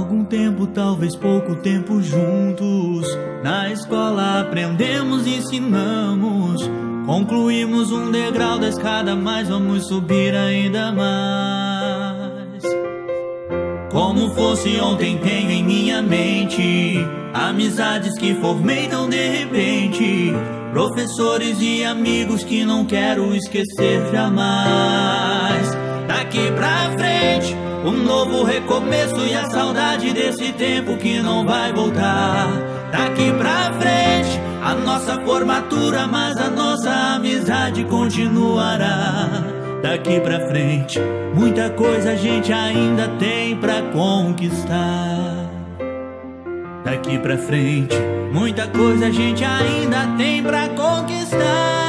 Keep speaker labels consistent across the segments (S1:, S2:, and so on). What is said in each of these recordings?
S1: Algum tempo, talvez pouco tempo juntos. Na escola aprendemos e ensinamos. Concluímos um degrau da escada, mas vamos subir ainda mais. Como fosse ontem tenho em minha mente amizades que formei tão de repente, professores e amigos que não quero esquecer jamais. Daqui pra frente um novo recomeço e a saudade desse tempo que não vai voltar. Daqui pra frente a nossa formatura, mas a nossa amizade continuará. Daqui pra frente muita coisa a gente ainda tem pra conquistar. Daqui pra frente muita coisa a gente ainda tem pra conquistar.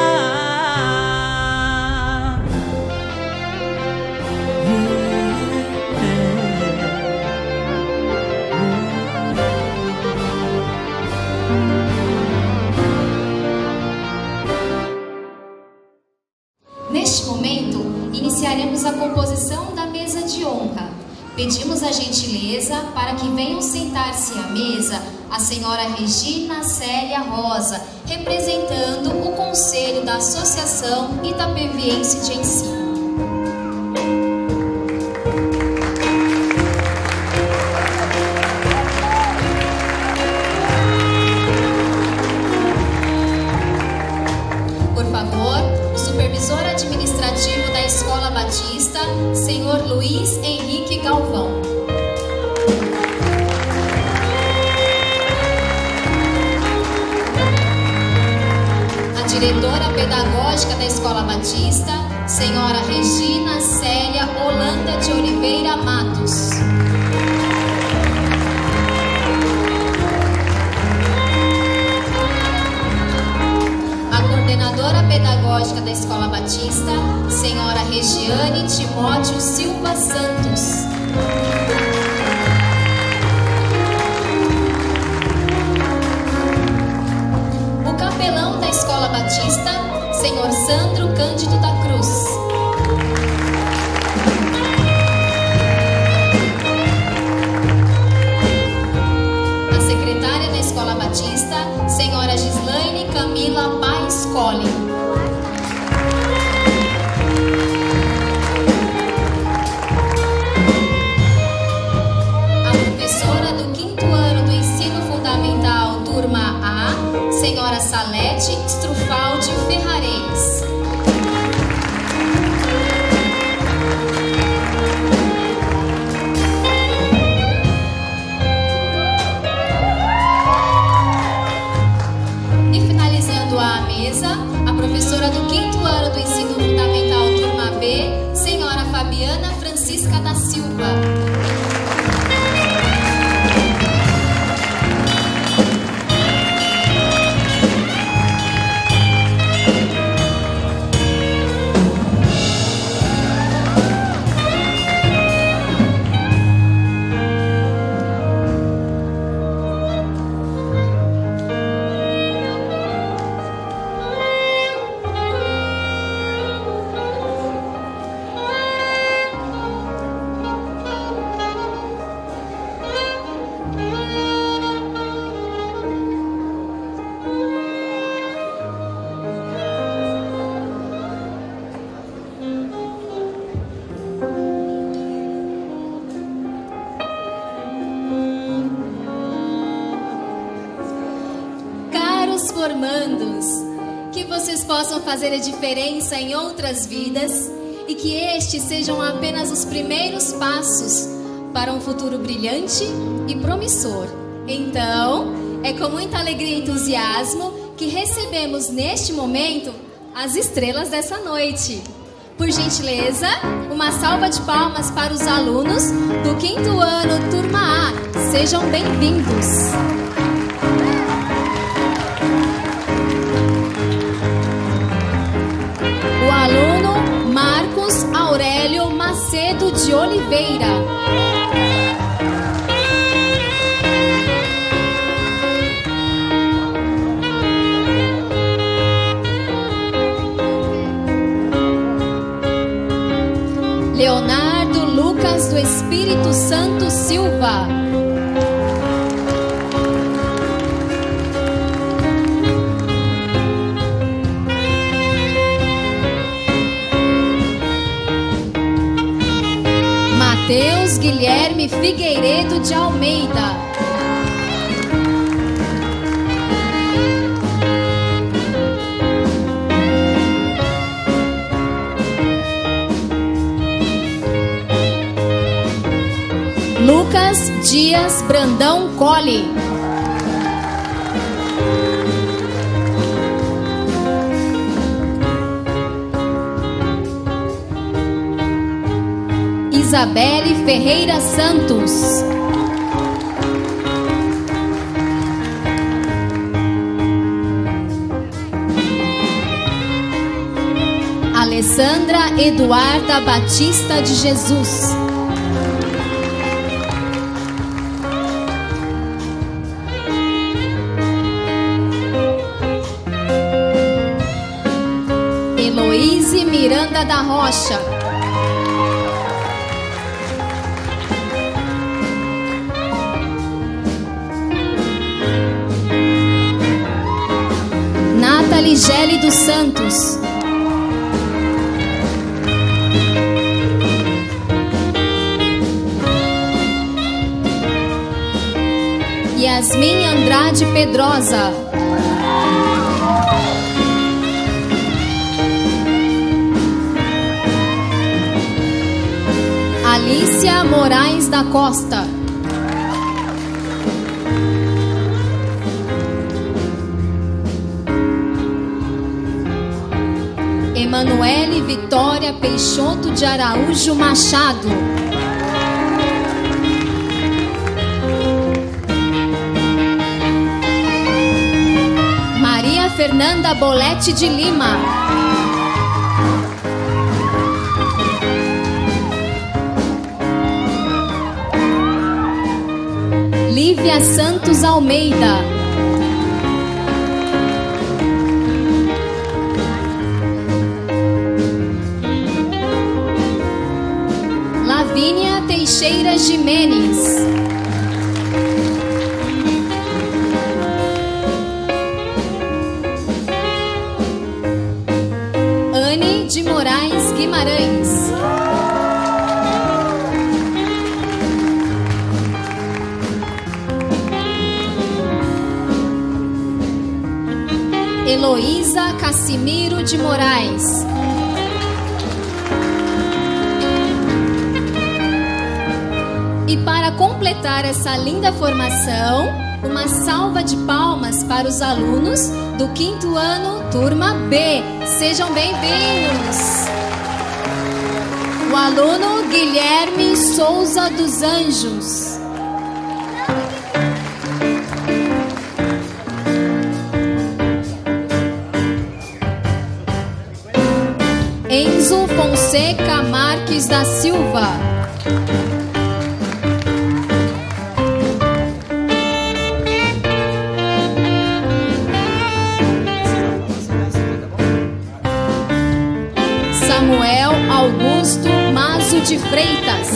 S2: Neste momento, iniciaremos a composição da mesa de honra. Pedimos a gentileza para que venham sentar-se à mesa a senhora Regina Célia Rosa, representando o Conselho da Associação Itapeviense de Ensino. Por favor, o supervisor administrativo da Escola Batista, senhor Luiz Henrique Galvão. A diretora pedagógica da Escola Batista, senhora Regina Célia Holanda de Oliveira Matos. Coordenadora pedagógica da Escola Batista, senhora Regiane Timóteo Silva Santos. O capelão da Escola Batista, senhor Sandro Cândido da Cruz. A secretária da Escola Batista, senhora Gislaine Camila Paes Colli. A professora do 5º ano do Ensino Fundamental, turma A, senhora Salete Strufaldi Ferrareis. A professora do 5º ano do Ensino Fundamental, turma B, senhora Fabiana Francisca da Silva. Formandos, que vocês possam fazer a diferença em outras vidas e que estes sejam apenas os primeiros passos para um futuro brilhante e promissor. Então, é com muita alegria e entusiasmo que recebemos neste momento as estrelas dessa noite. Por gentileza, uma salva de palmas para os alunos do 5º ano, turma A. Sejam bem-vindos. O aluno Marcos Aurélio Macedo de Oliveira. Leonardo Lucas do Espírito Santo Santos Silva. Mateus Guilherme Figueiredo de Almeida. Lucas Dias Brandão Colli. Isabelle Ferreira Santos. Alessandra Eduarda Batista de Jesus. Heloíse Miranda da Rocha. Nathalie Geli dos Santos. Yasmin Andrade Pedrosa. Alícia Moraes da Costa. Emanuele Vitória Peixoto de Araújo Machado. Maria Fernanda Bolete de Lima. Lívia Santos Almeida. Lavínia Teixeira Jimenez. Anne de Moraes Guimarães. Heloísa Cassimiro de Moraes. E para completar essa linda formação, uma salva de palmas para os alunos do 5º ano, turma B. Sejam bem-vindos! O aluno Guilherme Souza dos Anjos. Enzo Fonseca Marques da Silva. Samuel Augusto Mazo de Freitas.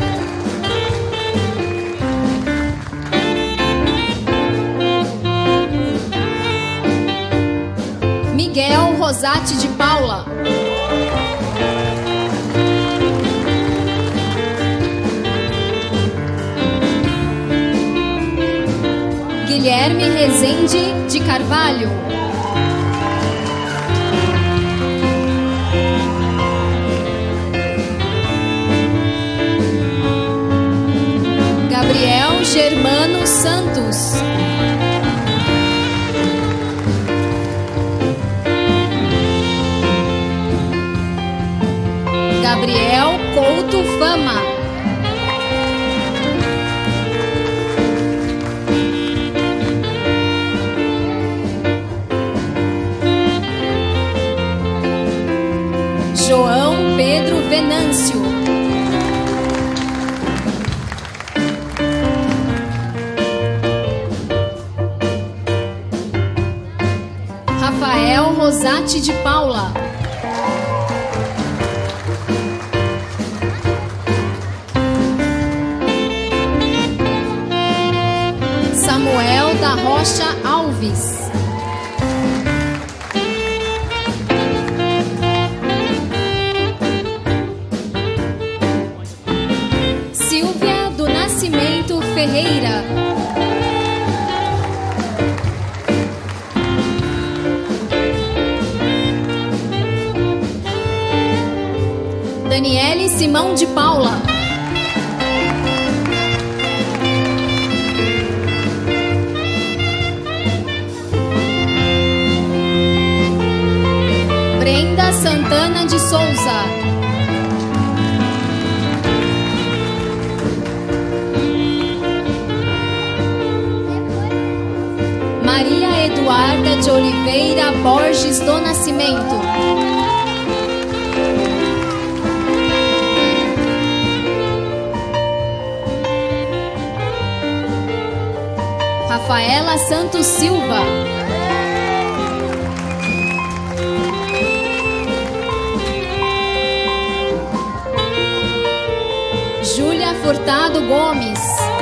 S2: Miguel Rosati de Paula. Guilherme Rezende de Carvalho. Gabriel Germano Santos. Gabriel Couto Fama. João Pedro Venâncio. Rafael Rosati de Paula. da Rocha Alves. Silvia do Nascimento Ferreira. Daniele Simão de Paula. Brenda Santana de Souza. Maria Eduarda de Oliveira Borges do Nascimento. Rafaela Santos Silva. Júlia Furtado Gomes.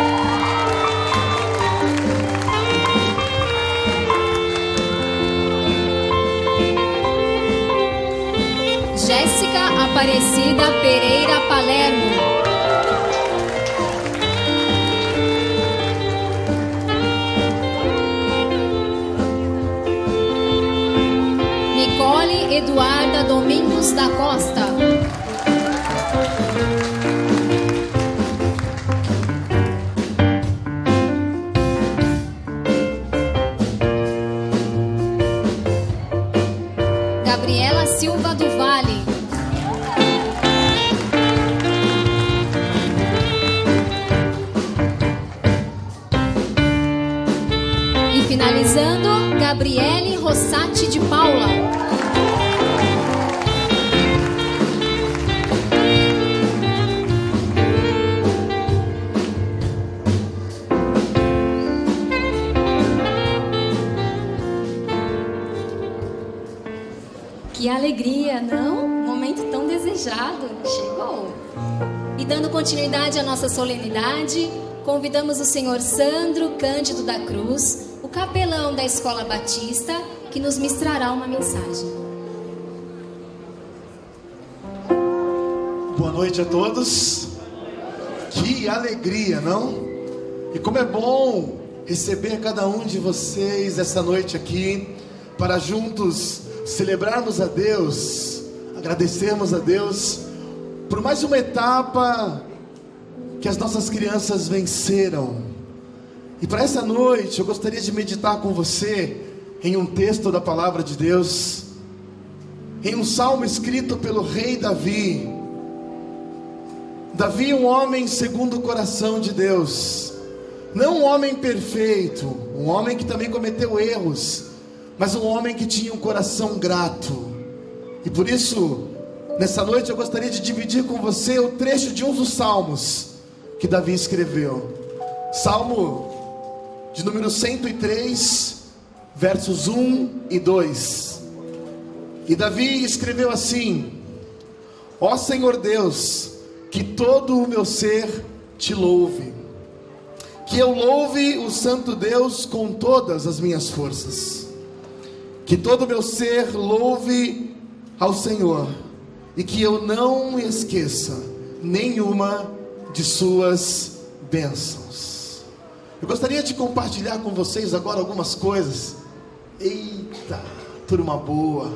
S2: Jéssica Aparecida Pereira Palermo. Nicole Eduarda Domingos da Costa. Gabriela Silva do Vale. E finalizando, Gabriele Rossati de Paula. Que alegria, não? Momento tão desejado. Chegou. E dando continuidade à nossa solenidade, convidamos o senhor Sandro Cândido da Cruz, o capelão da Escola Batista, que nos ministrará uma mensagem.
S3: Boa noite a todos. Que alegria, não? E como é bom receber cada um de vocês essa noite aqui, para juntos celebrarmos a Deus, agradecermos a Deus por mais uma etapa que as nossas crianças venceram. E para essa noite eu gostaria de meditar com você em um texto da palavra de Deus, em um salmo escrito pelo rei Davi. Davi, um homem segundo o coração de Deus, não um homem perfeito, um homem que também cometeu erros, mas um homem que tinha um coração grato. E por isso, nessa noite eu gostaria de dividir com você o trecho de um dos salmos que Davi escreveu. Salmo de número 103, versos 1 e 2. E Davi escreveu assim: ó Senhor Deus, que todo o meu ser te louve, que eu louve o santo Deus com todas as minhas forças, que todo o meu ser louve ao Senhor, e que eu não esqueça nenhuma de suas bênçãos. Eu gostaria de compartilhar com vocês agora algumas coisas. Eita, turma boa.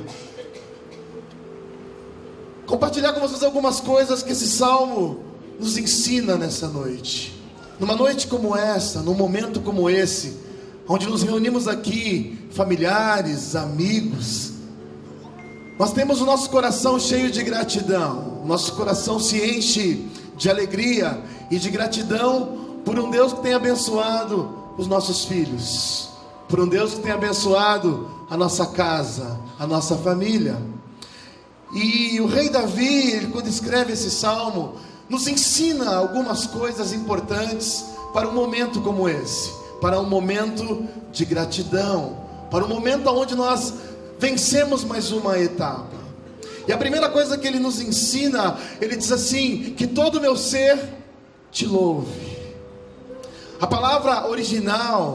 S3: Compartilhar com vocês algumas coisas que esse salmo nos ensina nessa noite. Numa noite como essa, num momento como esse, onde nos reunimos aqui, familiares, amigos, nós temos o nosso coração cheio de gratidão. Nosso coração se enche de alegria e de gratidão por um Deus que tem abençoado os nossos filhos, por um Deus que tem abençoado a nossa casa, a nossa família. E o rei Davi, quando escreve esse salmo, nos ensina algumas coisas importantes para um momento como esse, para um momento de gratidão, para um momento onde nós vencemos mais uma etapa. E a primeira coisa que ele nos ensina, ele diz assim: que todo o meu ser te louve. A palavra original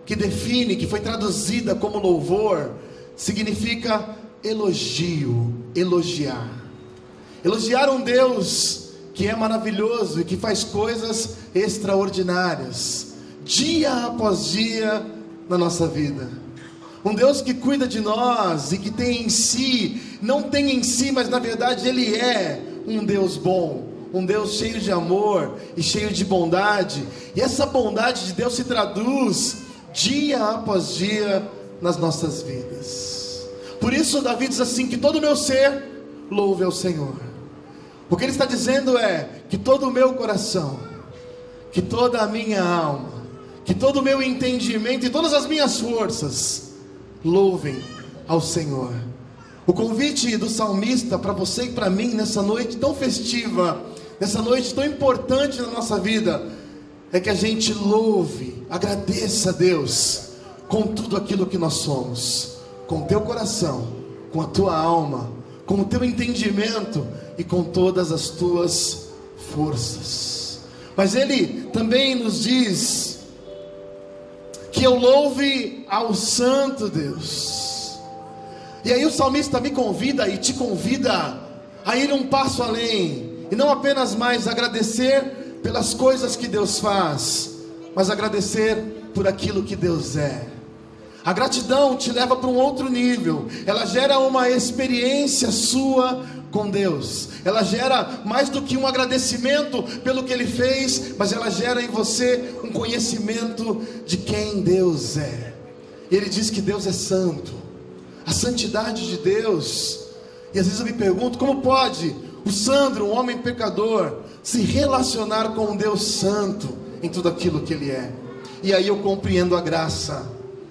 S3: que define, que foi traduzida como louvor, significa elogio, elogiar. Elogiar um Deus que é maravilhoso e que faz coisas extraordinárias, dia após dia na nossa vida. Um Deus que cuida de nós e que tem em si, não tem em si, mas na verdade Ele é um Deus bom, um Deus cheio de amor e cheio de bondade. E essa bondade de Deus se traduz dia após dia nas nossas vidas. Por isso Davi diz assim, que todo o meu ser louve ao Senhor. O que ele está dizendo é, que todo o meu coração, que toda a minha alma, que todo o meu entendimento e todas as minhas forças louvem ao Senhor. O convite do salmista para você e para mim nessa noite tão festiva, nessa noite tão importante na nossa vida, é que a gente louve, agradeça a Deus com tudo aquilo que nós somos, com o teu coração, com a tua alma, com o teu entendimento e com todas as tuas forças. Mas ele também nos diz que eu louve ao Santo Deus. E aí o salmista me convida e te convida a ir um passo além, e não apenas mais agradecer pelas coisas que Deus faz, mas agradecer por aquilo que Deus é. A gratidão te leva para um outro nível, ela gera uma experiência sua com Deus, ela gera mais do que um agradecimento pelo que Ele fez, mas ela gera em você um conhecimento de quem Deus é. Ele diz que Deus é santo, a santidade de Deus. E às vezes eu me pergunto, como pode o Sandro, um homem pecador, se relacionar com um Deus santo em tudo aquilo que Ele é? E aí eu compreendo a graça.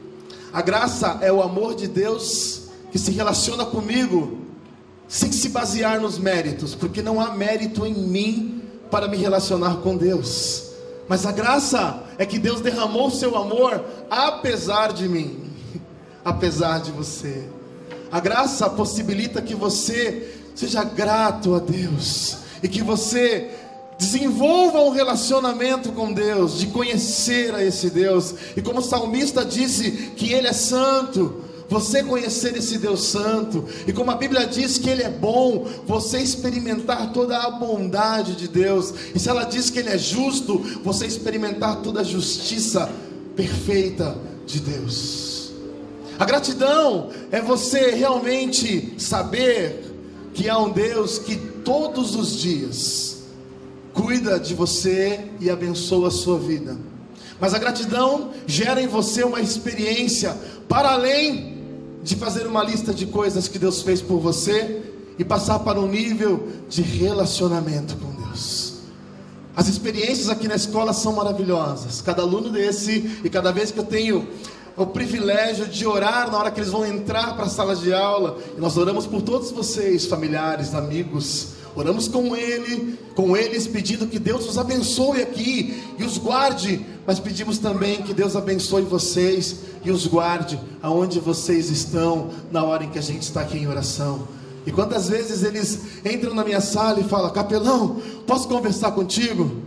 S3: A graça é o amor de Deus que se relaciona comigo sem se basear nos méritos, porque não há mérito em mim para me relacionar com Deus. Mas a graça é que Deus derramou o seu amor apesar de mim, apesar de você. A graça possibilita que você seja grato a Deus e que você desenvolva um relacionamento com Deus, de conhecer a esse Deus. E como o salmista disse que Ele é santo, você conhecer esse Deus santo, e como a Bíblia diz que Ele é bom, você experimentar toda a bondade de Deus. E se ela diz que Ele é justo, você experimentar toda a justiça perfeita de Deus. A gratidão é você realmente saber que há um Deus que todos os dias cuida de você e abençoa a sua vida. Mas a gratidão gera em você uma experiência para além de fazer uma lista de coisas que Deus fez por você e passar para um nível de relacionamento com Deus. As experiências aqui na escola são maravilhosas. Cada aluno desse, e cada vez que eu tenho o privilégio de orar na hora que eles vão entrar para a sala de aula, e nós oramos por todos vocês, familiares, amigos, oramos com eles, pedindo que Deus os abençoe aqui e os guarde, mas pedimos também que Deus abençoe vocês e os guarde aonde vocês estão na hora em que a gente está aqui em oração. E quantas vezes eles entram na minha sala e falam: capelão, posso conversar contigo?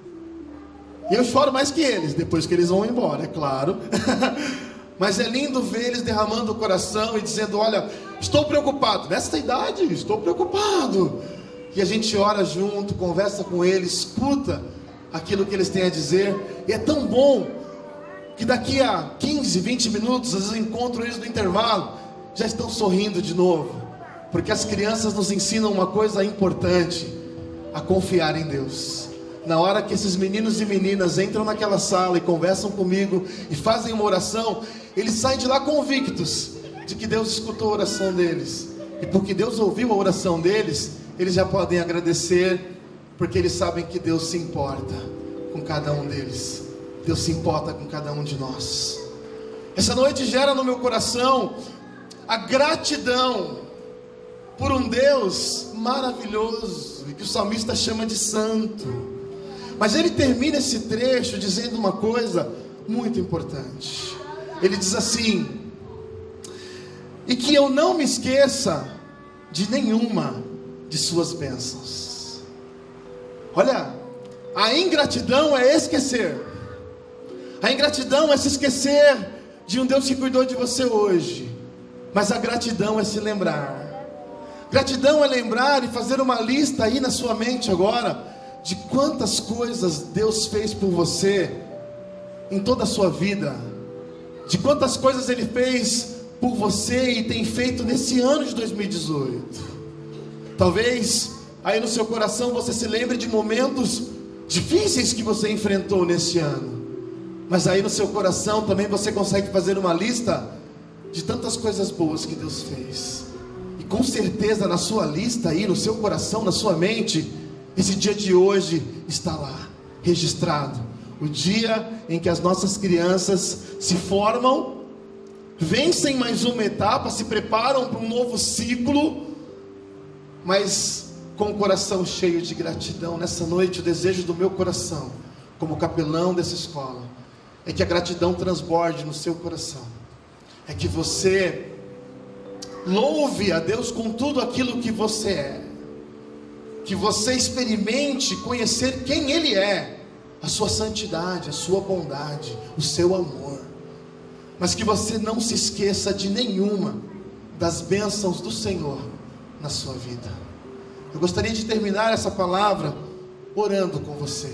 S3: E eu choro mais que eles, depois que eles vão embora, é claro. Mas é lindo ver eles derramando o coração e dizendo: olha, estou preocupado, nessa idade, estou preocupado. E a gente ora junto, conversa com eles, escuta aquilo que eles têm a dizer. E é tão bom que daqui a 15, 20 minutos, às vezes eu encontro eles no intervalo, já estão sorrindo de novo. Porque as crianças nos ensinam uma coisa importante: a confiar em Deus. Na hora que esses meninos e meninas entram naquela sala e conversam comigo e fazem uma oração, eles saem de lá convictos de que Deus escutou a oração deles. E porque Deus ouviu a oração deles, eles já podem agradecer, porque eles sabem que Deus se importa com cada um deles. Deus se importa com cada um de nós. Essa noite gera no meu coração a gratidão por um Deus maravilhoso, e que o salmista chama de santo. Mas ele termina esse trecho dizendo uma coisa muito importante. Ele diz assim: e que eu não me esqueça de nenhuma de suas bênçãos. Olha, a ingratidão é esquecer. A ingratidão é se esquecer de um Deus que cuidou de você hoje. Mas a gratidão é se lembrar. Gratidão é lembrar e fazer uma lista aí na sua mente agora de quantas coisas Deus fez por você em toda a sua vida, de quantas coisas Ele fez por você e tem feito nesse ano de 2018. Talvez aí no seu coração você se lembre de momentos difíceis que você enfrentou nesse ano, mas aí no seu coração também você consegue fazer uma lista de tantas coisas boas que Deus fez. E com certeza na sua lista aí, no seu coração, na sua mente, esse dia de hoje está lá, registrado. O dia em que as nossas crianças se formam, vencem mais uma etapa, se preparam para um novo ciclo, mas com o coração cheio de gratidão. Nessa noite o desejo do meu coração, como capelão dessa escola, é que a gratidão transborde no seu coração. É que você louve a Deus com tudo aquilo que você é. Que você experimente conhecer quem Ele é, a sua santidade, a sua bondade, o seu amor. Mas que você não se esqueça de nenhuma das bênçãos do Senhor na sua vida. Eu gostaria de terminar essa palavra orando com você.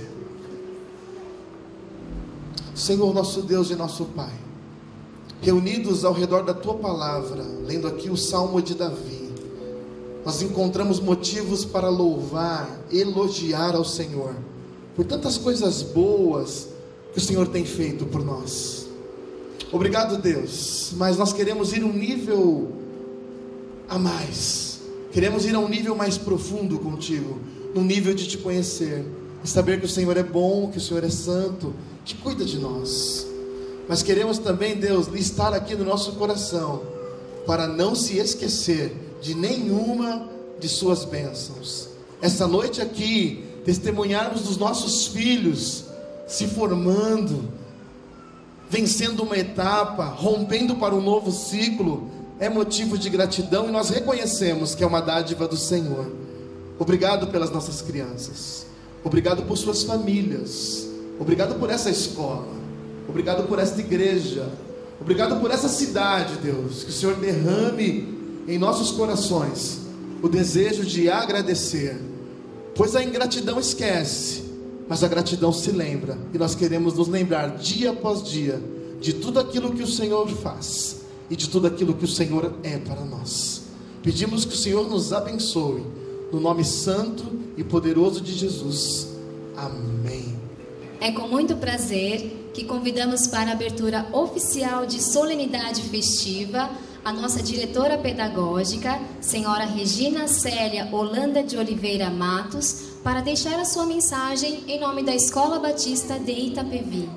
S3: Senhor, nosso Deus e nosso Pai, reunidos ao redor da Tua palavra, lendo aqui o Salmo de Davi, nós encontramos motivos para louvar, elogiar ao Senhor, por tantas coisas boas que o Senhor tem feito por nós. Obrigado, Deus, mas nós queremos ir um nível a mais, queremos ir a um nível mais profundo contigo, no nível de te conhecer, e saber que o Senhor é bom, que o Senhor é santo, que cuida de nós. Mas queremos também, Deus, listar aqui no nosso coração, para não se esquecer de nenhuma de suas bênçãos. Essa noite aqui, testemunharmos dos nossos filhos se formando, vencendo uma etapa, rompendo para um novo ciclo, é motivo de gratidão, e nós reconhecemos que é uma dádiva do Senhor. Obrigado pelas nossas crianças, obrigado por suas famílias, obrigado por essa escola, obrigado por esta igreja, obrigado por essa cidade, Deus. Que o Senhor derrame em nossos corações o desejo de agradecer, pois a ingratidão esquece, mas a gratidão se lembra, e nós queremos nos lembrar dia após dia de tudo aquilo que o Senhor faz e de tudo aquilo que o Senhor é para nós. Pedimos que o Senhor nos abençoe, no nome santo e poderoso de Jesus. Amém.
S2: É com muito prazer que convidamos para a abertura oficial de solenidade festiva a nossa diretora pedagógica, senhora Regina Célia Holanda de Oliveira Matos, para deixar a sua mensagem em nome da Escola Batista de Itapevi.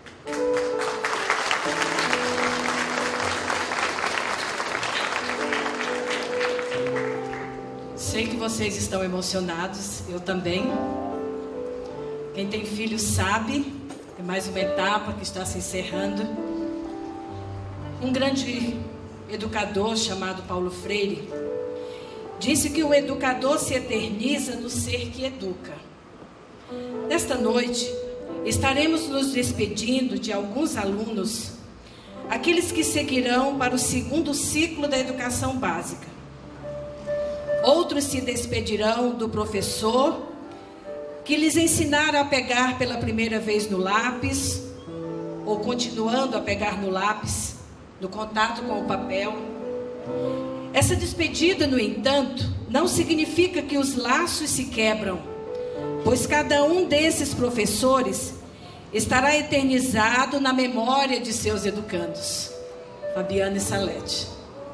S4: Sei que vocês estão emocionados, eu também. Quem tem filho sabe, é mais uma etapa que está se encerrando. Um grande educador chamado Paulo Freire disse que o educador se eterniza no ser que educa. Nesta noite, estaremos nos despedindo de alguns alunos, aqueles que seguirão para o segundo ciclo da educação básica. Outros se despedirão do professor que lhes ensinara a pegar pela primeira vez no lápis, ou continuando a pegar no lápis, no contato com o papel. Essa despedida, no entanto, não significa que os laços se quebram, pois cada um desses professores estará eternizado na memória de seus educandos. Fabiana e Salete.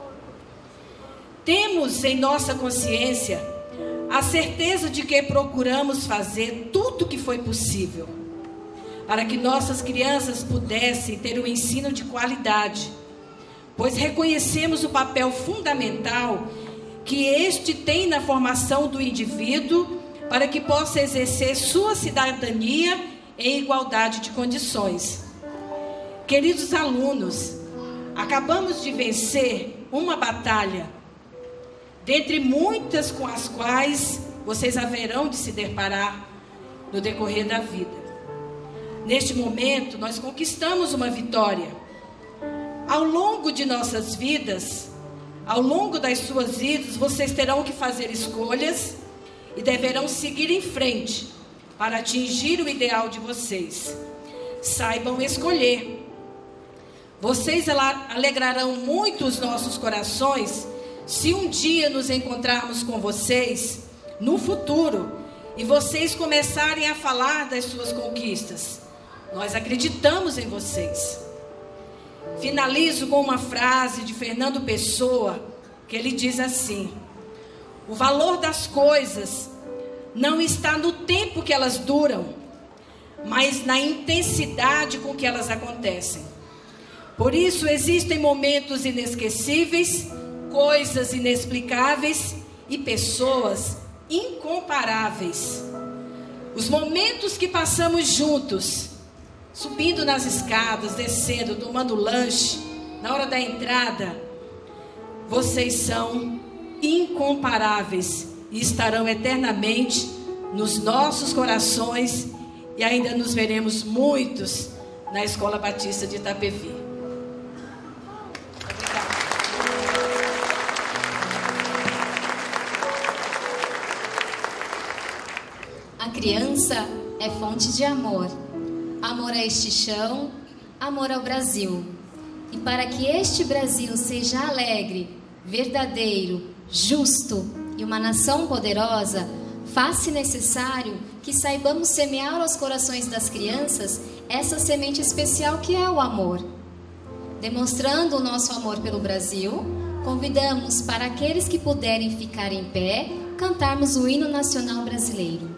S4: Temos em nossa consciência a certeza de que procuramos fazer tudo o que foi possível para que nossas crianças pudessem ter um ensino de qualidade, pois reconhecemos o papel fundamental que este tem na formação do indivíduo para que possa exercer sua cidadania em igualdade de condições. Queridos alunos, acabamos de vencer uma batalha, dentre muitas com as quais vocês haverão de se deparar no decorrer da vida. Neste momento, nós conquistamos uma vitória. Ao longo de nossas vidas, ao longo das suas vidas, vocês terão que fazer escolhas e deverão seguir em frente para atingir o ideal de vocês. Saibam escolher. Vocês alegrarão muito os nossos corações se um dia nos encontrarmos com vocês no futuro e vocês começarem a falar das suas conquistas. Nós acreditamos em vocês. Finalizo com uma frase de Fernando Pessoa, que ele diz assim: o valor das coisas não está no tempo que elas duram, mas na intensidade com que elas acontecem. Por isso existem momentos inesquecíveis, coisas inexplicáveis e pessoas incomparáveis. Os momentos que passamos juntos, subindo nas escadas, descendo, tomando lanche, na hora da entrada, vocês são incomparáveis e estarão eternamente nos nossos corações, e ainda nos veremos muitos na Escola Batista de Itapevi.
S2: A criança é fonte de amor. Amor a este chão, amor ao Brasil. E para que este Brasil seja alegre, verdadeiro, justo e uma nação poderosa, faz-se necessário que saibamos semear aos corações das crianças essa semente especial que é o amor. Demonstrando o nosso amor pelo Brasil, convidamos para aqueles que puderem ficar em pé, cantarmos o hino nacional brasileiro.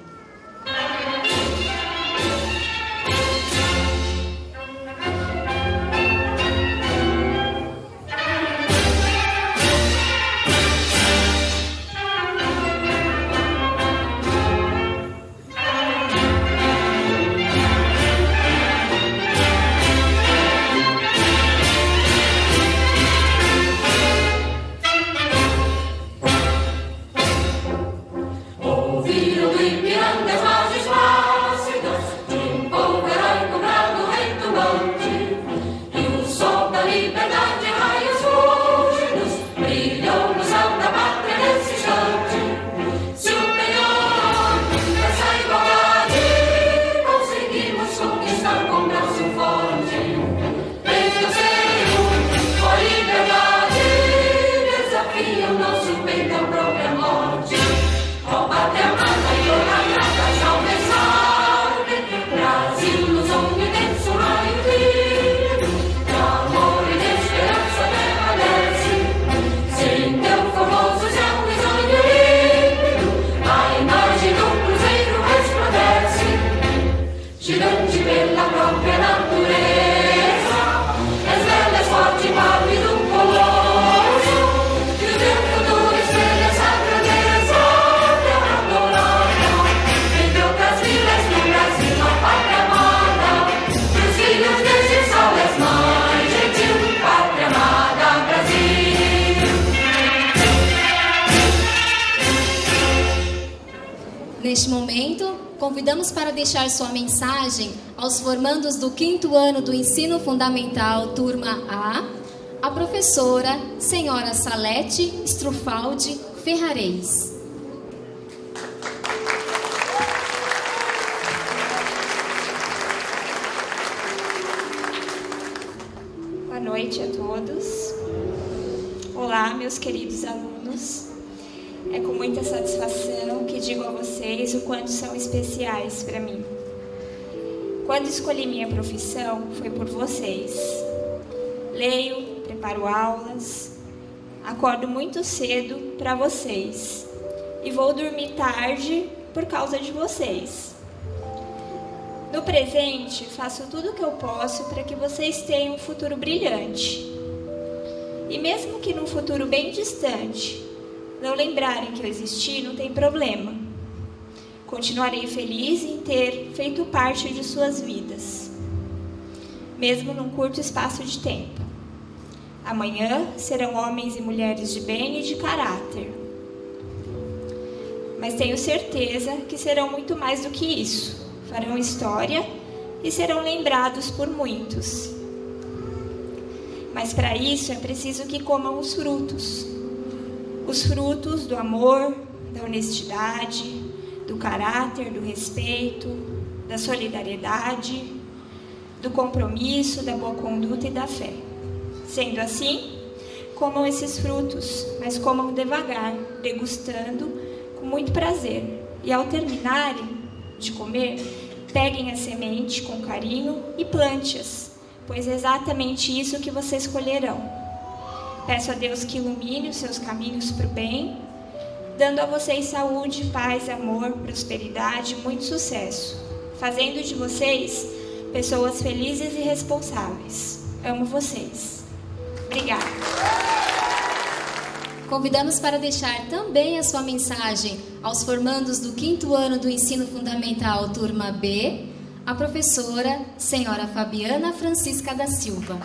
S2: Neste momento, convidamos para deixar sua mensagem aos formandos do 5º ano do Ensino Fundamental, turma A professora Senhora Salete Strufaldi Ferrareis.
S5: Boa noite a todos. Olá, meus queridos alunos. É com muita satisfação que digo a vocês o quanto são especiais para mim. Quando escolhi minha profissão, foi por vocês. Leio, preparo aulas, acordo muito cedo para vocês e vou dormir tarde por causa de vocês. No presente, faço tudo o que eu posso para que vocês tenham um futuro brilhante. E mesmo que num futuro bem distante, não lembrarem que eu existi, não tem problema. Continuarei feliz em ter feito parte de suas vidas, mesmo num curto espaço de tempo. Amanhã serão homens e mulheres de bem e de caráter. Mas tenho certeza que serão muito mais do que isso. Farão história e serão lembrados por muitos. Mas para isso é preciso que comam os frutos do amor, da honestidade, do caráter, do respeito, da solidariedade, do compromisso, da boa conduta e da fé. Sendo assim, comam esses frutos, mas comam devagar, degustando com muito prazer. E ao terminarem de comer, peguem a semente com carinho e plante-as, pois é exatamente isso que vocês colherão. Peço a Deus que ilumine os seus caminhos para o bem, dando a vocês saúde, paz, amor, prosperidade e muito sucesso, fazendo de vocês pessoas felizes e responsáveis. Amo vocês. Obrigada.
S2: Convidamos para deixar também a sua mensagem aos formandos do 5º ano do Ensino Fundamental, turma B, a professora senhora Fabiana Francisca da Silva.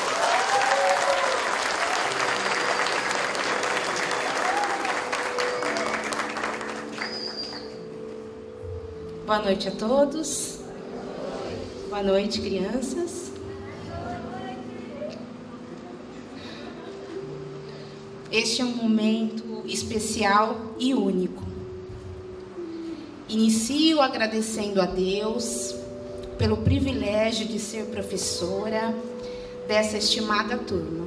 S6: Boa noite a todos. Boa noite, crianças. Este é um momento especial e único. Inicio agradecendo a Deus pelo privilégio de ser professora dessa estimada turma.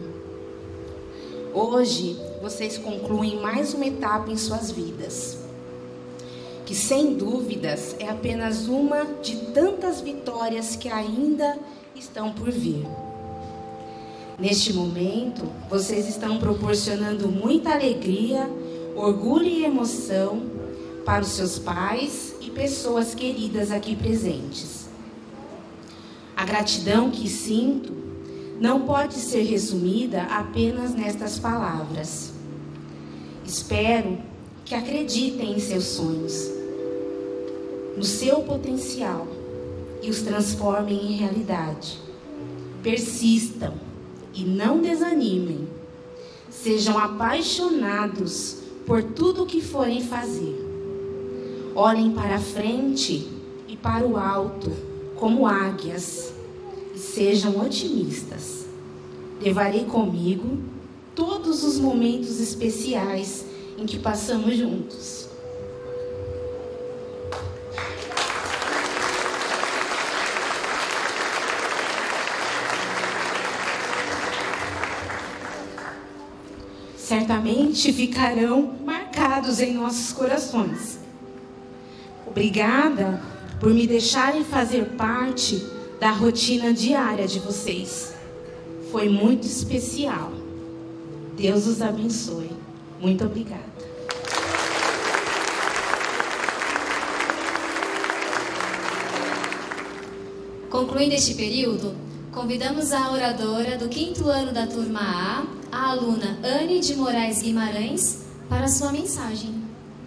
S6: Hoje, vocês concluem mais uma etapa em suas vidas, que sem dúvidas é apenas uma de tantas vitórias que ainda estão por vir. Neste momento, vocês estão proporcionando muita alegria, orgulho e emoção para os seus pais e pessoas queridas aqui presentes. A gratidão que sinto não pode ser resumida apenas nestas palavras. Espero que acreditem em seus sonhos, no seu potencial e os transformem em realidade. Persistam e não desanimem. Sejam apaixonados por tudo o que forem fazer. Olhem para a frente e para o alto como águias e sejam otimistas. Levarei comigo todos os momentos especiais em que passamos juntos. Certamente ficarão marcados em nossos corações. Obrigada por me deixarem fazer parte da rotina diária de vocês. Foi muito especial. Deus os abençoe. Muito obrigada.
S2: Concluindo este período, convidamos a oradora do 5º ano da turma A aluna Anne de Moraes Guimarães, para a sua mensagem.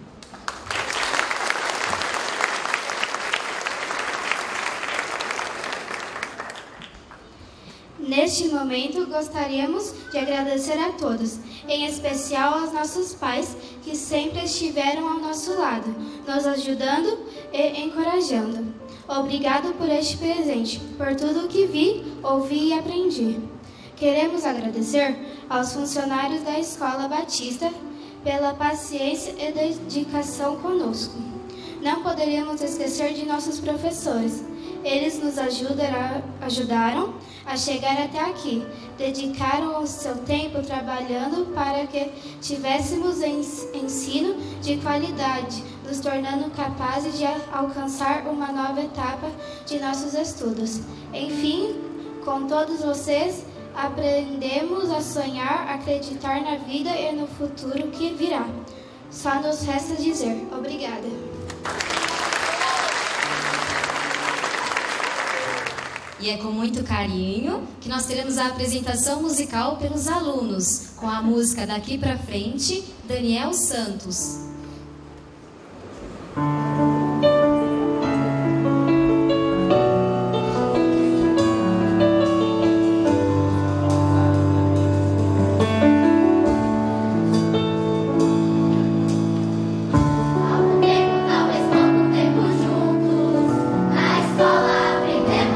S7: Neste momento, gostaríamos de agradecer a todos, em especial aos nossos pais, que sempre estiveram ao nosso lado, nos ajudando e encorajando. Obrigado por este presente, por tudo que vi, ouvi e aprendi. Queremos agradecer aos funcionários da Escola Batista pela paciência e dedicação conosco. Não poderíamos esquecer de nossos professores. Eles nos ajudaram a chegar até aqui. Dedicaram o seu tempo trabalhando para que tivéssemos ensino de qualidade, nos tornando capazes de alcançar uma nova etapa de nossos estudos. Enfim, com todos vocês, aprendemos a sonhar, acreditar na vida e no futuro que virá. Só nos resta dizer obrigada.
S2: E é com muito carinho que nós teremos a apresentação musical pelos alunos, com a música Daqui Pra Frente, Daniel Santos.
S8: Talvez pouco tempo juntos, na escola aprendemos.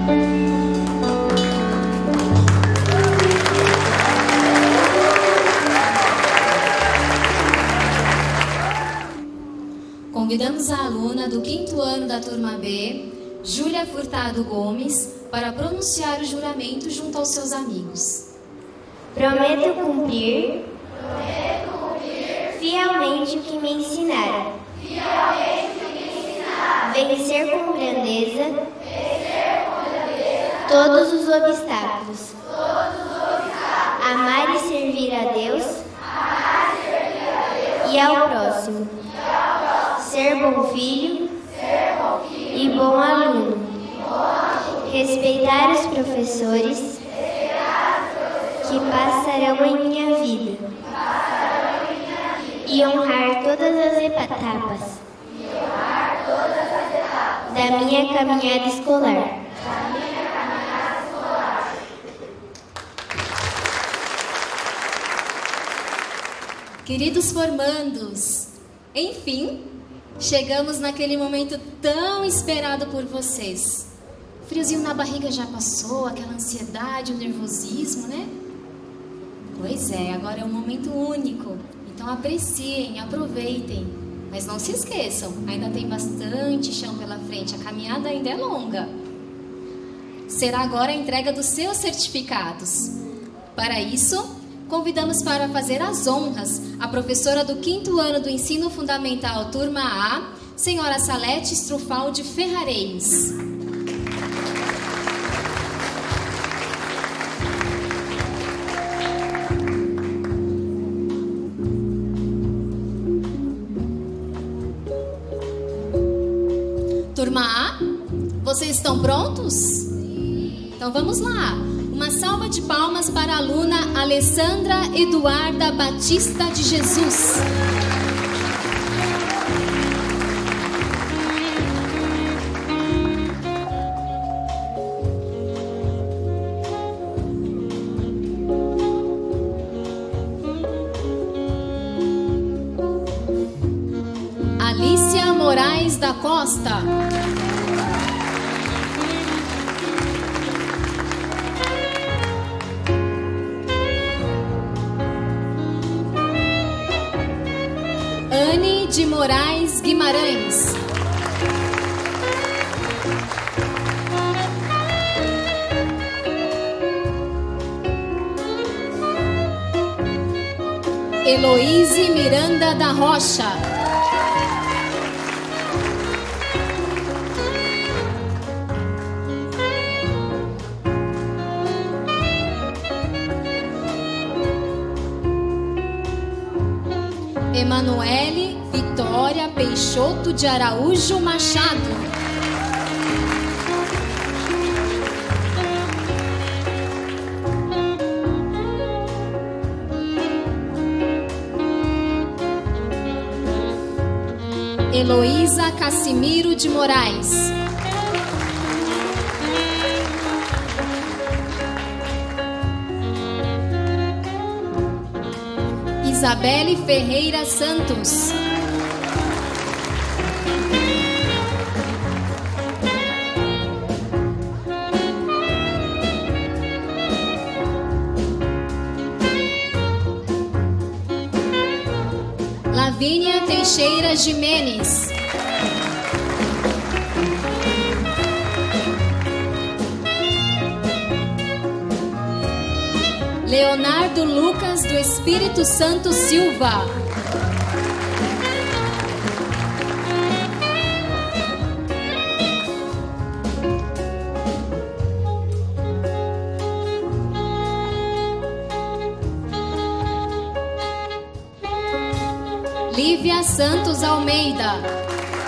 S2: Convidamos a aluna do 5º ano da turma B, Júlia Furtado Gomes, para pronunciar o juramento junto aos seus amigos.
S8: Prometo cumprir fielmente o que me ensinaram. Vencer com grandeza todos os obstáculos. Amar e servir a Deus e ao próximo. Ser bom filho e bom aluno. Respeitar os professores que passarão em minha vida. E honrar todas as etapas da minha caminhada escolar.
S2: Queridos formandos, enfim, chegamos naquele momento tão esperado por vocês. O friozinho na barriga já passou, aquela ansiedade, o nervosismo, né? Pois é, agora é um momento único. Então apreciem, aproveitem. Mas não se esqueçam, ainda tem bastante chão pela frente, a caminhada ainda é longa. Será agora a entrega dos seus certificados. Para isso, convidamos para fazer as honras a professora do 5º ano do Ensino Fundamental, turma A, senhora Salete Strufaldi Ferrareis. Turma A, vocês estão prontos? Então vamos lá. Uma salva de palmas para a aluna Alessandra Eduarda Batista de Jesus. Alicia Moraes da Costa. Anne de Moraes Guimarães. Heloíse Miranda da Rocha. Emanuele Vitória Peixoto de Araújo Machado. Heloísa Cassimiro de Moraes. Isabelle Ferreira Santos. Lavínia Teixeira Jimenez. Leonardo Lucas do Espírito Santo Silva. Lívia Santos Almeida.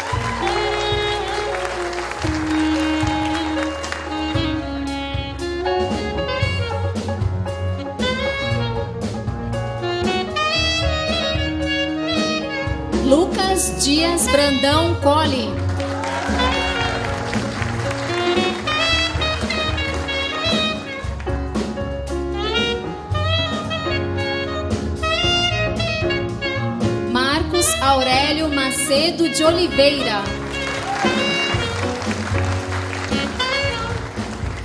S2: Lucas Dias Brandão Colli. Marcos Aurélio Macedo de Oliveira.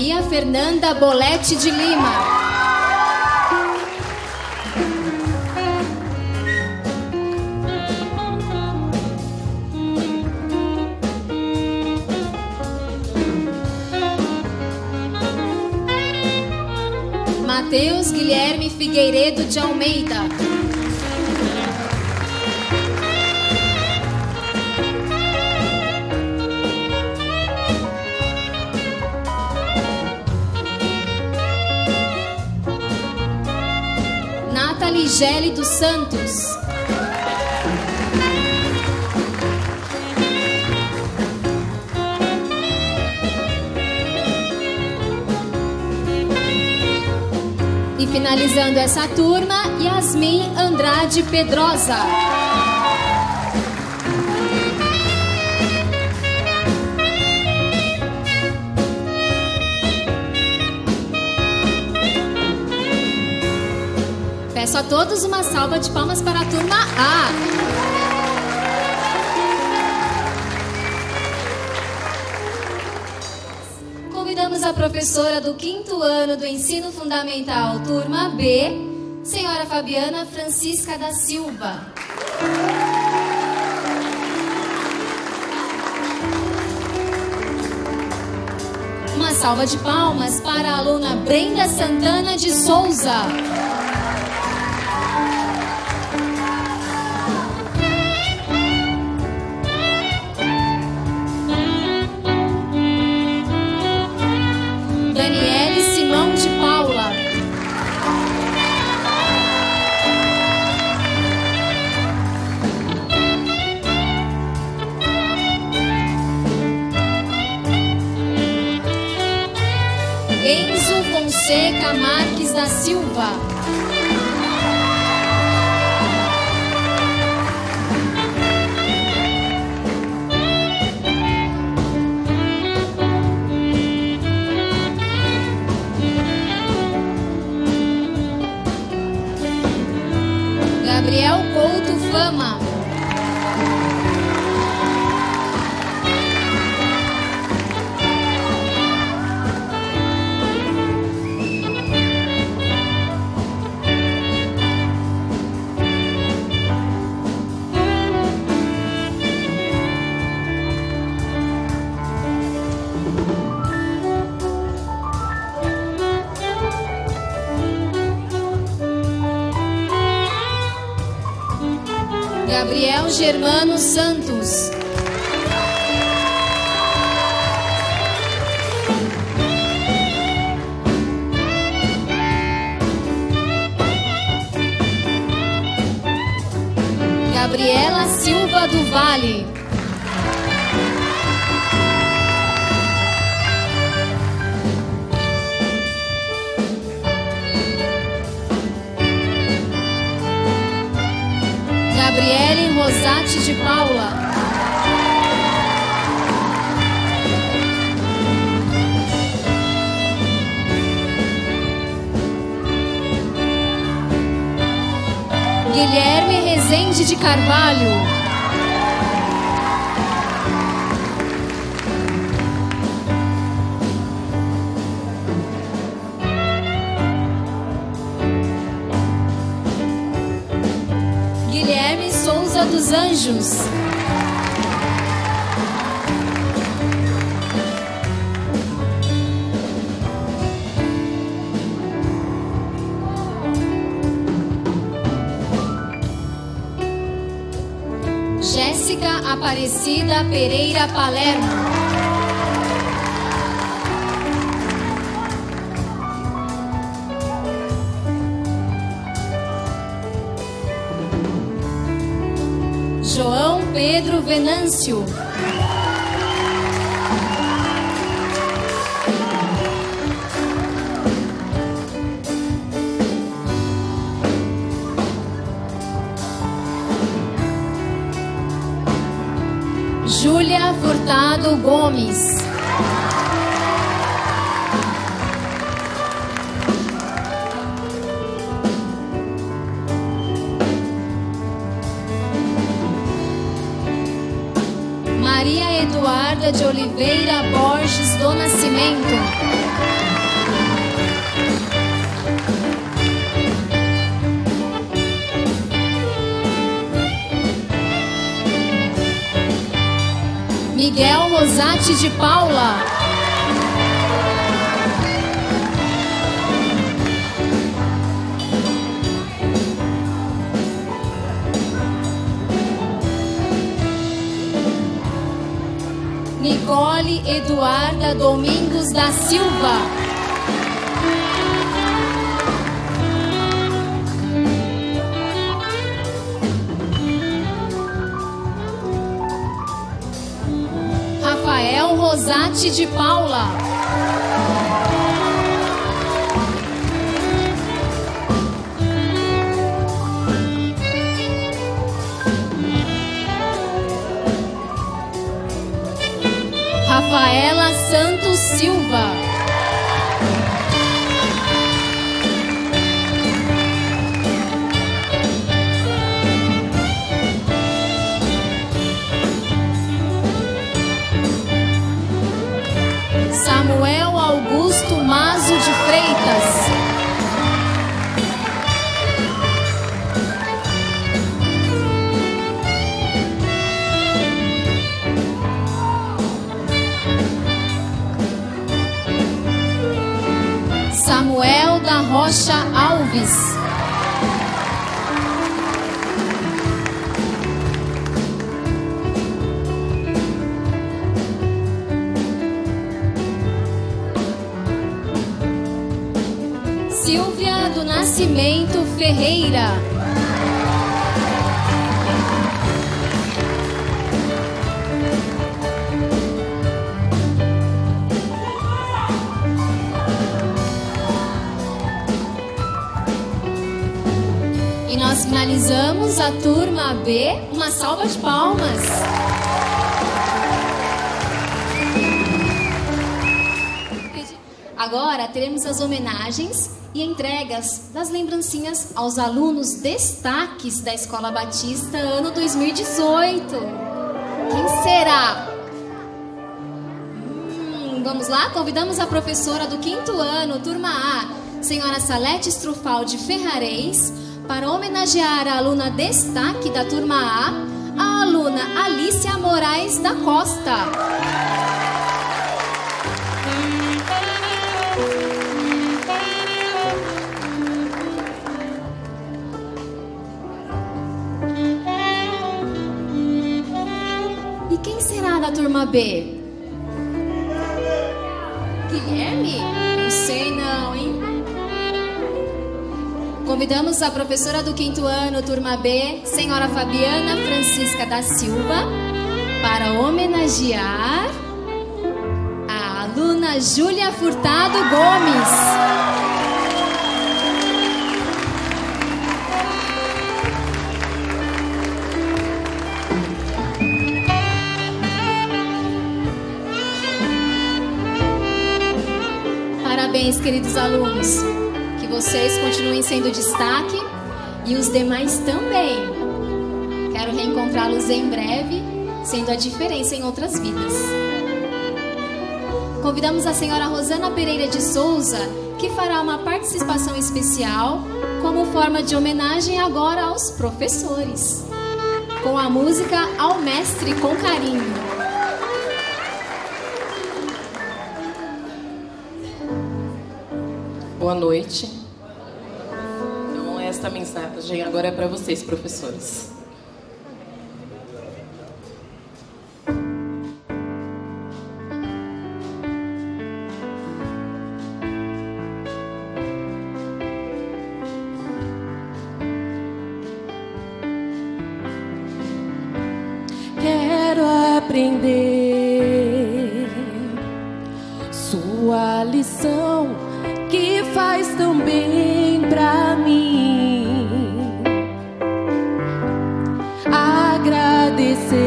S2: Maria Fernanda Bolete de Lima. Mateus Guilherme Figueiredo de Almeida. Nathalie Geli dos Santos. E finalizando essa turma, Yasmin Andrade Pedrosa. Peço a todos uma salva de palmas para a turma A. Convidamos a professora do 5º ano do Ensino Fundamental, turma B, senhora Fabiana Francisca da Silva. Uma salva de palmas para a aluna Brenda Santana de Souza. Enzo Fonseca Marques da Silva. Gabriel Couto Fama. Gabriel Germano Santos. Gabriela Silva do Vale. Gabriele Rosati de Paula. Guilherme Rezende de Carvalho. Guilherme Souza dos Anjos. Jéssica Aparecida Pereira Palermo. João Pedro Venâncio. Júlia Furtado Gomes. Maria Eduarda de Oliveira Borges do Nascimento. Miguel Rosati de Paula. Nicole Eduarda Domingos da Silva. Rafael Rosati de Paula. Rafaela Santos Silva. Samuel Augusto Mazo de Freitas. Samuel da Rocha Alves. Silvia do Nascimento Ferreira. E nós finalizamos a turma B. Uma salva de palmas. Agora teremos as homenagens e entregas das lembrancinhas aos alunos destaques da Escola Batista ano 2018. Quem será? Vamos lá? Convidamos a professora do 5º ano, turma A, senhora Salete Strufaldi Ferrareis, para homenagear a aluna destaque da turma A aluna Alícia Moraes da Costa. E quem será da turma B? Guilherme? Não sei não, hein? Convidamos a professora do 5º ano, turma B, senhora Fabiana Francisca da Silva, para homenagear a aluna Júlia Furtado Gomes. Parabéns, queridos alunos. Que vocês continuem sendo destaque e os demais também. Quero reencontrá-los em breve, sendo a diferença em outras vidas. Convidamos a senhora Rosana Pereira de Souza, que fará uma participação especial como forma de homenagem agora aos professores, com a música Ao Mestre com Carinho.
S9: Boa noite. Então, esta mensagem agora é para vocês, professores.
S6: Quero aprender sua lição que faz tão bem pra mim. Agradecer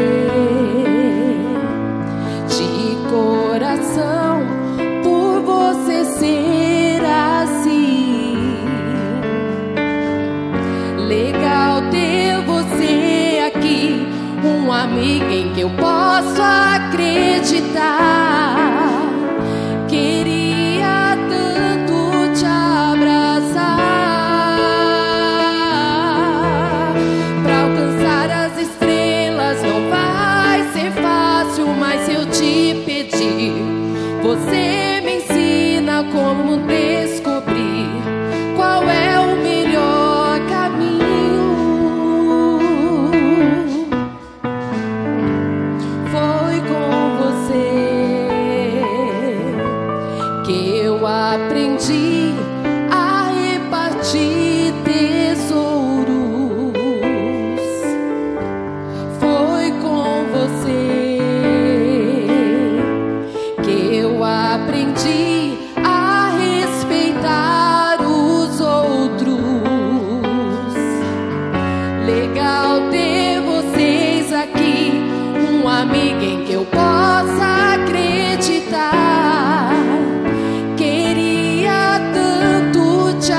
S6: de coração por você ser assim. Legal ter você aqui, um amigo em que eu posso acreditar. Queria tanto te abraçar. Pra alcançar as estrelas não vai ser fácil,
S10: legal ter vocês aqui, um amigo em que eu possa acreditar. Queria tanto te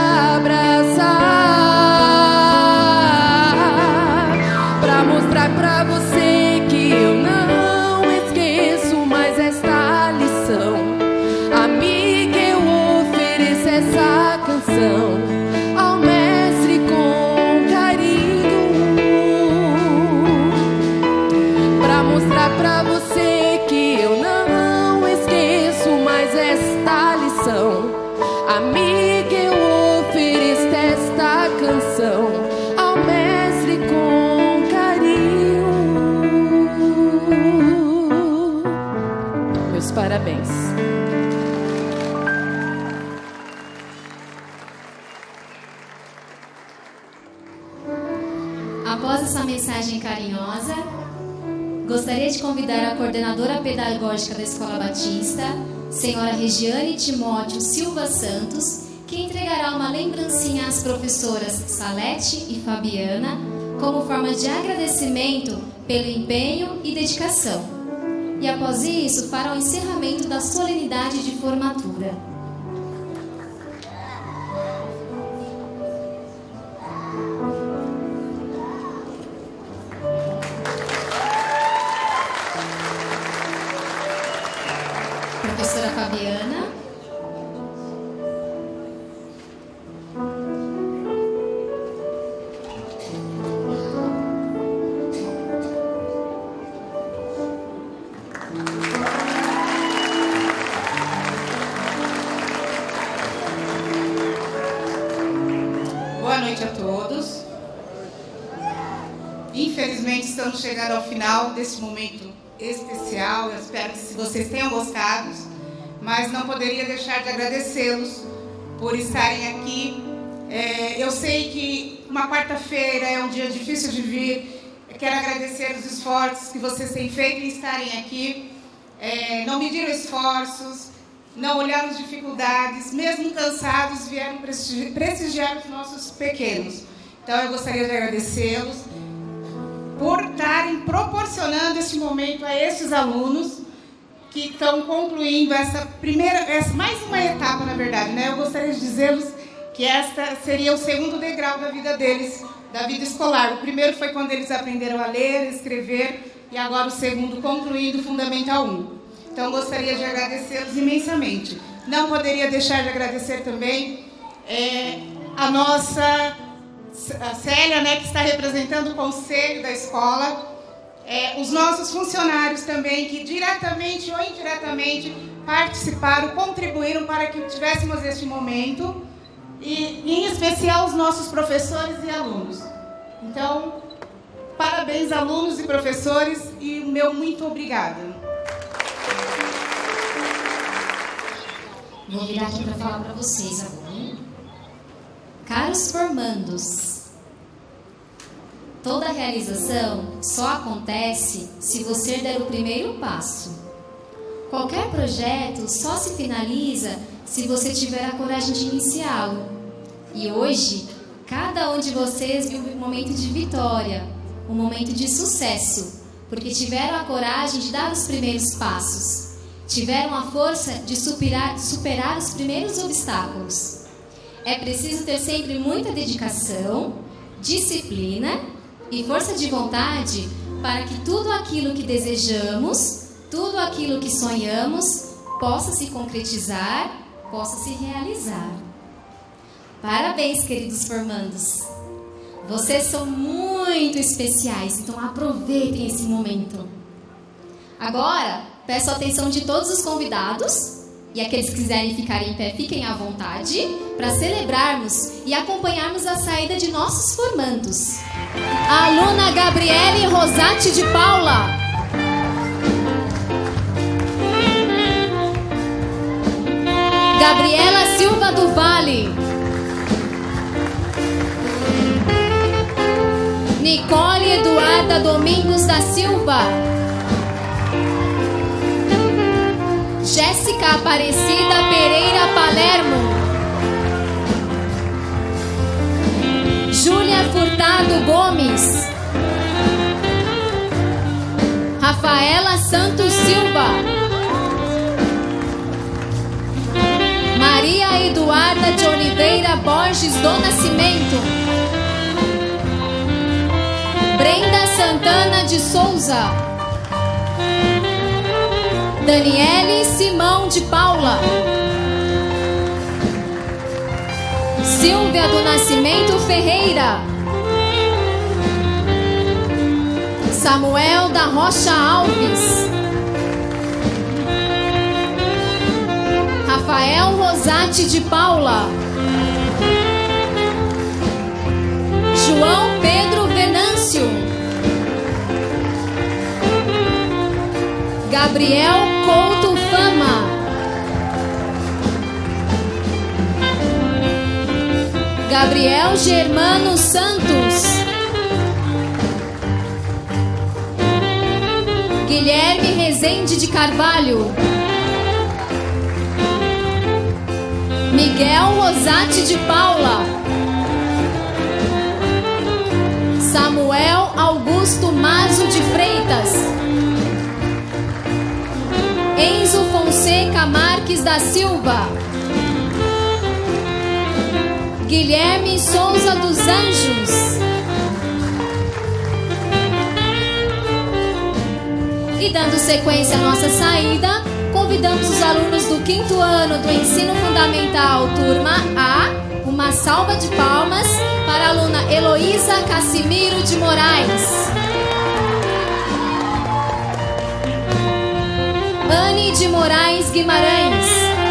S10: abraçar, pra mostrar pra você que eu não esqueço mais esta lição. Amiga, eu ofereço essa canção ao mestre com carinho, pra mostrar pra você que eu não esqueço mais esta lição. Amiga, eu ofereço esta canção ao mestre com carinho. Meus parabéns.
S2: Após essa mensagem carinhosa, gostaria de convidar a coordenadora pedagógica da Escola Batista, senhora Regiane Timóteo Silva Santos, que entregará uma lembrancinha às professoras Salete e Fabiana, como forma de agradecimento pelo empenho e dedicação. E após isso, fará o encerramento da solenidade de formatura. Professora Fabiana.
S11: Boa noite a todos. Infelizmente estamos chegando ao final desse momento especial. Eu espero que vocês tenham gostado, mas não poderia deixar de agradecê-los por estarem aqui. Eu sei que uma quarta-feira é um dia difícil de vir. Eu quero agradecer os esforços que vocês têm feito em estarem aqui. Não mediram esforços, não olharam as dificuldades, mesmo cansados, vieram prestigiar os nossos pequenos. Então eu gostaria de agradecê-los por estarem proporcionando esse momento a esses alunos que estão concluindo essa mais uma etapa, na verdade, né? Eu gostaria de dizer-los que esta seria o segundo degrau da vida deles, da vida escolar. O primeiro foi quando eles aprenderam a ler, escrever, e agora o segundo concluindo o Fundamental 1. Então, gostaria de agradecê-los imensamente. Não poderia deixar de agradecer também a nossa a Célia, né, que está representando o conselho da escola, os nossos funcionários também, que diretamente ou indiretamente participaram, contribuíram para que tivéssemos este momento, e em especial os nossos professores e alunos. Então, parabéns, alunos e professores, e o meu muito obrigada.
S2: Vou virar aqui para falar para vocês agora. Caros formandos, toda realização só acontece se você der o primeiro passo. Qualquer projeto só se finaliza se você tiver a coragem de iniciá-lo. E hoje, cada um de vocês viu um momento de vitória, um momento de sucesso, porque tiveram a coragem de dar os primeiros passos, tiveram a força de superar os primeiros obstáculos. É preciso ter sempre muita dedicação, disciplina e força de vontade para que tudo aquilo que desejamos, tudo aquilo que sonhamos, possa se concretizar, possa se realizar. Parabéns, queridos formandos! Vocês são muito especiais, então aproveitem esse momento. Agora, peço a atenção de todos os convidados, e aqueles que quiserem ficar em pé, fiquem à vontade, para celebrarmos e acompanharmos a saída de nossos formandos. A aluna Gabriele Rosati de Paula. Gabriela Silva do Vale. Nicole Eduarda Domingos da Silva. Jéssica Aparecida Pereira Palermo. Júlia Furtado Ricardo Gomes, Rafaela Santos Silva, Maria Eduarda de Oliveira Borges do Nascimento, Brenda Santana de Souza, Daniele Simão de Paula, Silvia do Nascimento Ferreira, Samuel da Rocha Alves, Rafael Rosati de Paula, João Pedro Venâncio, Gabriel Couto Fama, Gabriel Germano Santos, Guilherme Rezende de Carvalho, Miguel Rosati de Paula, Samuel Augusto Mazo de Freitas, Enzo Fonseca Marques da Silva, Guilherme Souza dos Anjos. E dando sequência à nossa saída, convidamos os alunos do 5º ano do Ensino Fundamental, turma A, uma salva de palmas para a aluna Heloísa Cassimiro de Moraes, Anne de Moraes Guimarães,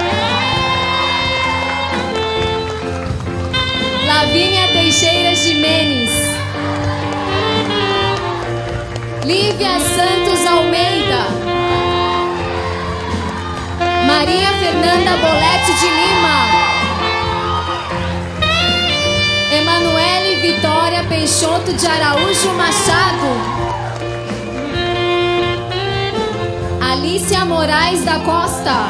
S2: Lavínia Teixeira Jimenez, Lívia Santos Almeida, Maria Fernanda Bolete de Lima, Emanuele Vitória Peixoto de Araújo Machado, Alícia Moraes da Costa,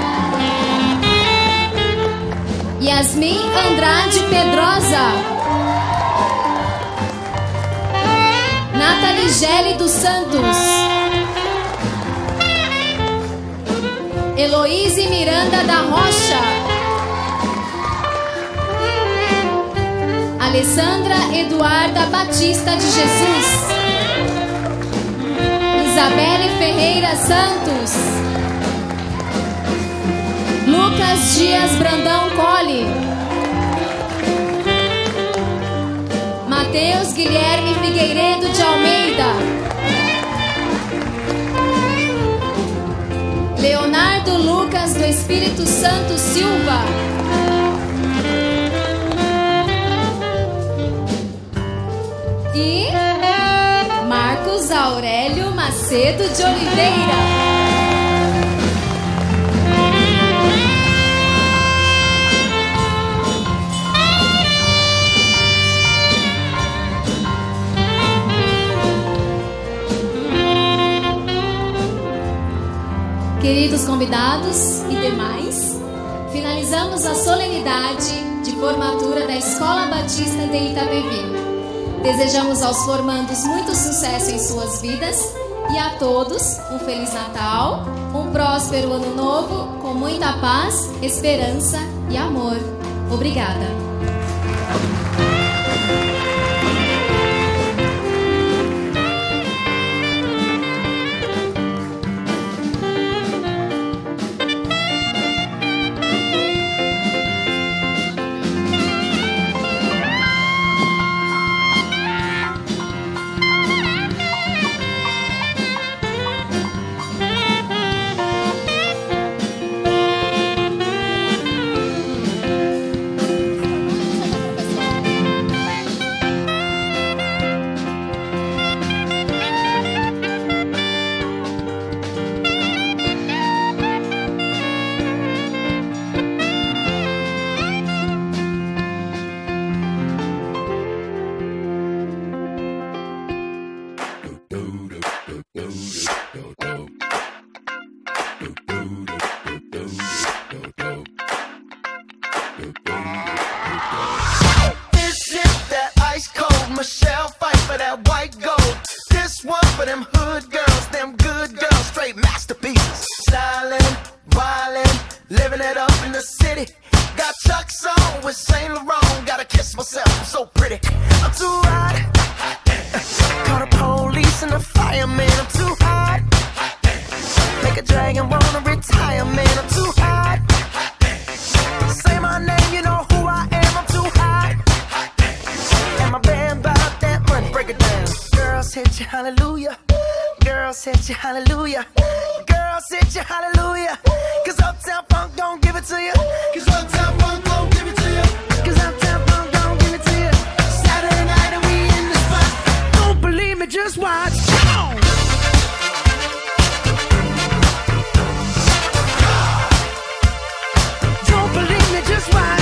S2: Yasmin Andrade Pedrosa, Nathalie Gele dos Santos, Heloíse Miranda da Rocha, Alessandra Eduarda Batista de Jesus, Isabelle Ferreira Santos, Lucas Dias Brandão Colli, Mateus Guilherme Figueiredo de Almeida, Leonardo Lucas do Espírito Santo Silva, e Marcos Aurélio Macedo de Oliveira. Queridos convidados e demais, finalizamos a solenidade de formatura da Escola Batista de Itapevi. Desejamos aos formandos muito sucesso em suas vidas e a todos um Feliz Natal, um próspero Ano Novo com muita paz, esperança e amor. Obrigada.
S12: for them hood girls, them good girls, straight masterpieces. Stylin', wildin', living it up in the city. Got Chuck's on with Saint Laurent. Gotta kiss myself, I'm so pretty. I'm too hot. Call the police and the fireman. I'm too hot. Make a dragon wanna retire, man. I'm too hot. Say my name, you know who I am. I'm too hot. And my band bought that money. Break it down. Girls hit you, hallelujah. Girls hit you, hallelujah. Girls hit you, hallelujah. Cause Uptown Funk don't give it to you. Cause Uptown Funk don't give it to you. Cause Uptown Funk don't give it to you. Saturday night and we in the spot. Don't believe me, just watch. Come on. Don't believe me, just watch.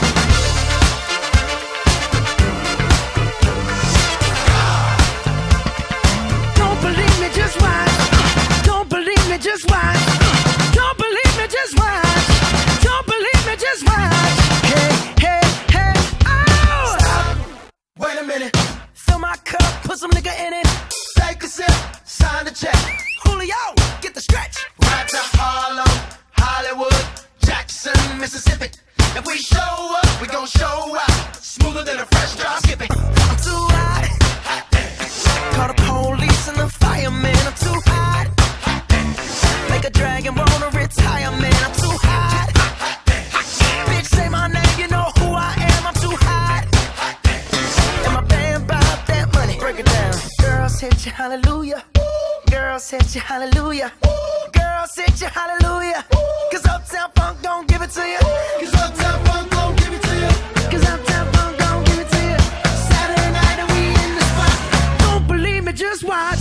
S12: Don't believe me, just watch. Don't believe me, just watch. Don't believe me, just watch. Don't believe me, just watch. Hey, hey, hey, oh! Stop. Wait a minute. Fill my cup, put some nigga in it. Take a sip, sign the check. Julio, get the stretch. Right to Harlem, Hollywood, Jackson, Mississippi. If we show up, we gon' show out. Smoother than a fresh drop skipping. I'm too hot. Call the police and the fireman. I'm too hot. Make a dragon wanna retire, man. I'm too hot. Bitch, say my name, you know who I am. I'm too hot. And my band bought that money. Break it down. Girls hit you, hallelujah. Girls hit you, hallelujah. Girls hit you, hallelujah. Cause Uptown Funk don't give it to you. Cause Uptown Funk don't give it to you. Cause Uptown Funk don't give it to you. Saturday night and we in the spot. Don't believe me, just watch.